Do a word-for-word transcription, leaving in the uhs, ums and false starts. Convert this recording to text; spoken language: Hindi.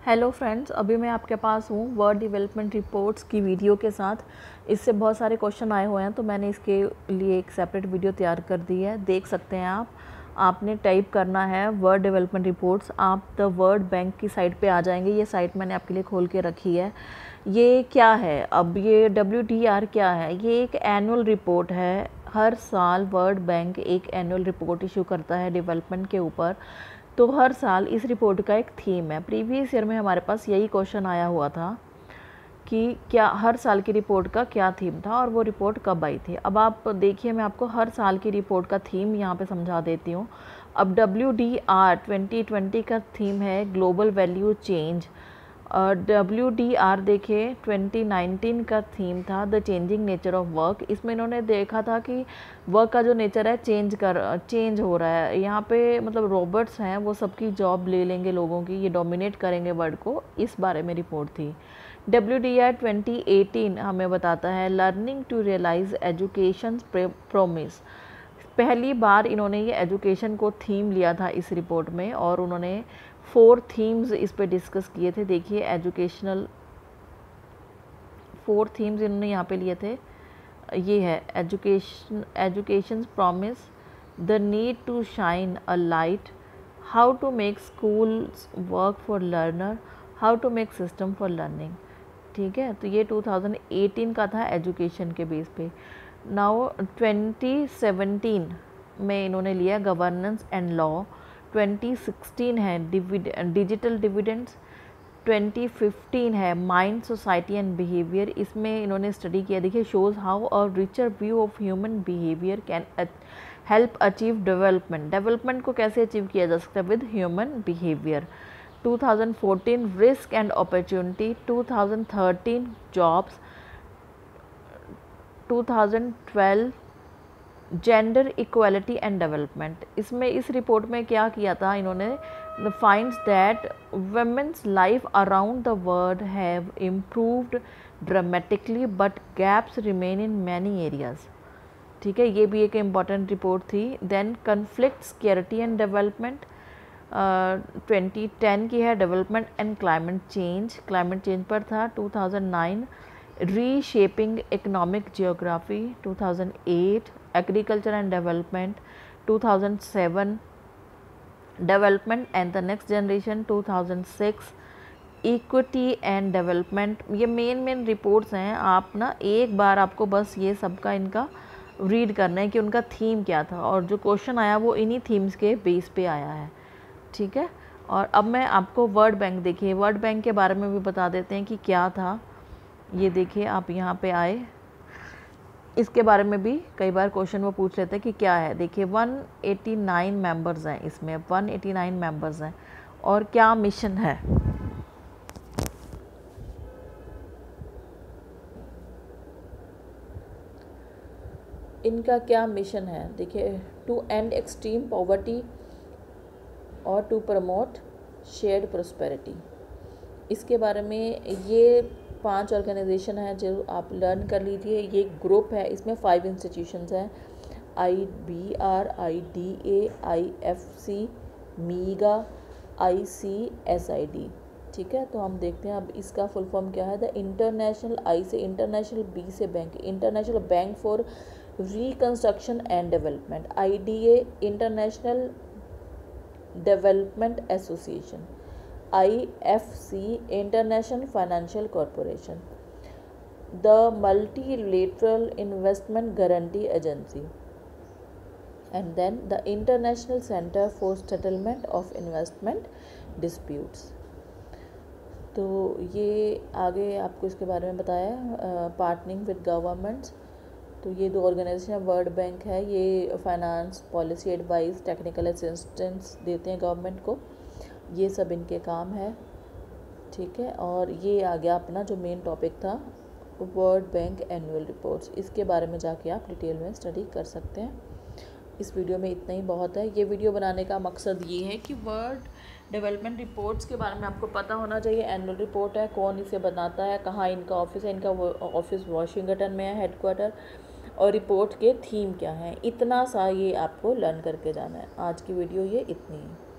हेलो फ्रेंड्स, अभी मैं आपके पास हूँ वर्ड डेवलपमेंट रिपोर्ट्स की वीडियो के साथ। इससे बहुत सारे क्वेश्चन आए हुए हैं तो मैंने इसके लिए एक सेपरेट वीडियो तैयार कर दी है। देख सकते हैं आप आपने टाइप करना है वर्ड डेवलपमेंट रिपोर्ट्स। आप द वर्ड बैंक की साइट पे आ जाएंगे। ये साइट मैंने आपके लिए खोल के रखी है। ये क्या है, अब ये डब्ल्यू डी आर क्या है? ये एक एनुअल रिपोर्ट है। हर साल वर्ल्ड बैंक एक एनुअल रिपोर्ट इशू करता है डेवलपमेंट के ऊपर। तो हर साल इस रिपोर्ट का एक थीम है। प्रीवियस ईयर में हमारे पास यही क्वेश्चन आया हुआ था कि क्या हर साल की रिपोर्ट का क्या थीम था और वो रिपोर्ट कब आई थी। अब आप देखिए, मैं आपको हर साल की रिपोर्ट का थीम यहाँ पे समझा देती हूँ। अब W D R twenty twenty का थीम है global value change. W D R देखिए ट्वेंटी नाइनटीन का थीम था the changing nature of work. इसमें इन्होंने देखा था कि वर्क का जो नेचर है चेंज कर चेंज हो रहा है। यहाँ पे मतलब रोबोट्स हैं, वो सबकी जॉब ले लेंगे लोगों की, ये डोमिनेट करेंगे वर्ल्ड को, इस बारे में रिपोर्ट थी। W D R twenty eighteen हमें बताता है learning to realise education promise. पहली बार इन्होंने ये एजुकेशन को थीम लिया था इस रिपोर्ट में और उन्होंने फोर थीम्स इस पे डिस्कस किए थे। देखिए एजुकेशनल फोर थीम्स इन्होंने यहाँ पे लिए थे। ये है education education promise, the need to shine a light, how to make schools work for learner, how to make system for learning. ठीक है, तो ये टू थाउजेंड एटीन का था एजुकेशन के बेस पे। नाउ ट्वेंटी सेवनटीन में इन्होंने लिया governance and law. Twenty sixteen है डिजिटल डिविडेंड्स। ट्वेंटी फिफ्टीन है माइंड, सोसाइटी एंड बिहेवियर। इसमें इन्होंने स्टडी किया, देखिए shows how a richer view of human behaviour can help achieve development. Development को कैसे अचीव किया जा सकता है with human behaviour. Two thousand fourteen risk and opportunity. Two thousand thirteen jobs. Two thousand twelve gender equality and development. इसमें इस रिपोर्ट में क्या किया था इन्होंने, the finds that women's life around the world have improved dramatically but gaps remain in many areas. ठीक है, ये भी एक इम्पॉर्टेंट रिपोर्ट थी। Then conflict, security and development twenty ten की है, development and climate change, climate change पर था। Two thousand nine reshaping economic geography. Two thousand eight agriculture and development. Two thousand seven development and the next generation. Two thousand six equity and development. ये मेन मेन रिपोर्ट्स हैं। आप ना एक बार आपको बस ये सबका इनका रीड करना है कि उनका थीम क्या था और जो क्वेश्चन आया वो इन्हीं थीम्स के बेस पे आया है। ठीक है, और अब मैं आपको वर्ल्ड बैंक, देखिए वर्ल्ड बैंक के बारे में भी बता देते हैं कि क्या था। ये देखिए आप यहाँ पे आए, इसके बारे में भी कई बार क्वेश्चन वो पूछ लेते हैं कि क्या है। देखिए वन एटी नाइन मेंबर्स हैं इसमें, वन एटी नाइन मेंबर्स हैं और क्या मिशन है। इनका क्या मिशन है, देखिए टू एंड एक्सट्रीम पॉवर्टी और टू प्रमोट शेयर्ड प्रोस्पेरिटी। इसके बारे में ये पांच ऑर्गेनाइजेशन है जो आप लर्न कर लीजिए। ये ग्रुप है, इसमें फाइव इंस्टीट्यूशंस हैं, I B R, I D A, I F C, MIGA, I C S I D. ठीक है, तो हम देखते हैं अब इसका फुल फॉर्म क्या है। द इंटरनेशनल, आई से इंटरनेशनल, बी से bank, international bank for reconstruction and development, I D A international development association, I F C international financial corporation, the multilateral investment guarantee agency and then the international centre for settlement of investment disputes. तो ये आगे आपको इसके बारे में बताया, पार्टनरिंग विद गवर्नमेंट्स। तो ये दो ऑर्गेनाइजेशन है, वर्ल्ड बैंक है, ये finance, policy advice, technical assistance देते हैं गवर्नमेंट को। ये सब इनके काम है। ठीक है, और ये आ गया अपना जो मेन टॉपिक था वर्ल्ड बैंक एनुअल रिपोर्ट्स। इसके बारे में जाके आप डिटेल में स्टडी कर सकते हैं। इस वीडियो में इतना ही बहुत है। ये वीडियो बनाने का मकसद ये है कि वर्ल्ड डेवलपमेंट रिपोर्ट्स के बारे में आपको पता होना चाहिए। एनुअल रिपोर्ट है, कौन इसे बनाता है, कहाँ इनका ऑफिस है। इनका ऑफिस वाशिंगटन में है हेडक्वार्टर, और रिपोर्ट के थीम क्या है, इतना सा ये आपको लर्न करके जाना है। आज की वीडियो ये इतनी है।